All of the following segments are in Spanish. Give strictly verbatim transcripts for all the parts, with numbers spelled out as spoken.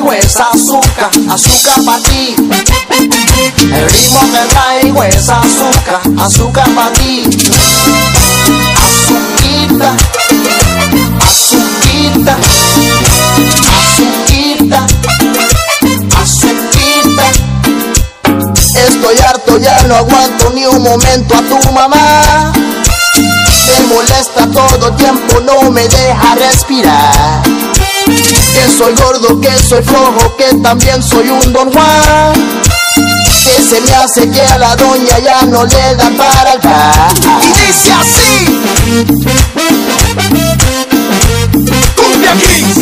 traigo es azúcar, azúcar para ti. El ritmo que traigo es azúcar, azúcar para ti. Azuquita, azuquita, azuquita, azuquita. Estoy harto, ya no aguanto ni un momento a tu mamá. Me molesta todo el tiempo, no me deja respirar. Que soy gordo, que soy flojo, que también soy un Don Juan. Que se me hace que a la doña ya no le da para el pan. Y dice así: Cumbia Kings.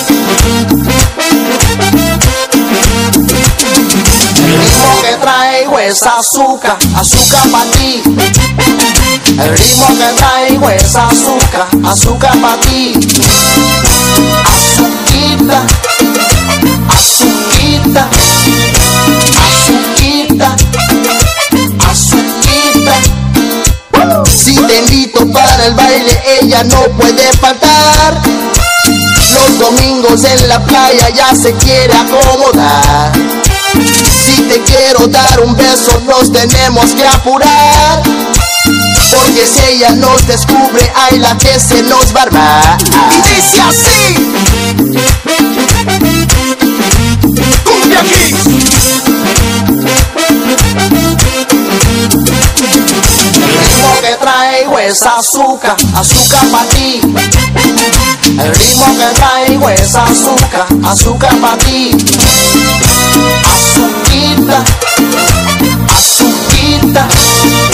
El ritmo que traigo es azúcar, azúcar para ti. El ritmo que traigo es azúcar, azúcar para ti. Azuquita, azuquita, azuquita, azuquita. Si te invito para el baile, ella no puede faltar. Los domingos en la playa ya se quiere acomodar. Si te quiero dar un beso, nos tenemos que apurar. Porque si ella nos descubre, ay, la que se nos va a armar. Y dice así: Cumbia Kings. El ritmo que traigo es azúcar, azúcar para ti. El ritmo que traigo es azúcar, azúcar para ti. Azuquita, azuquita.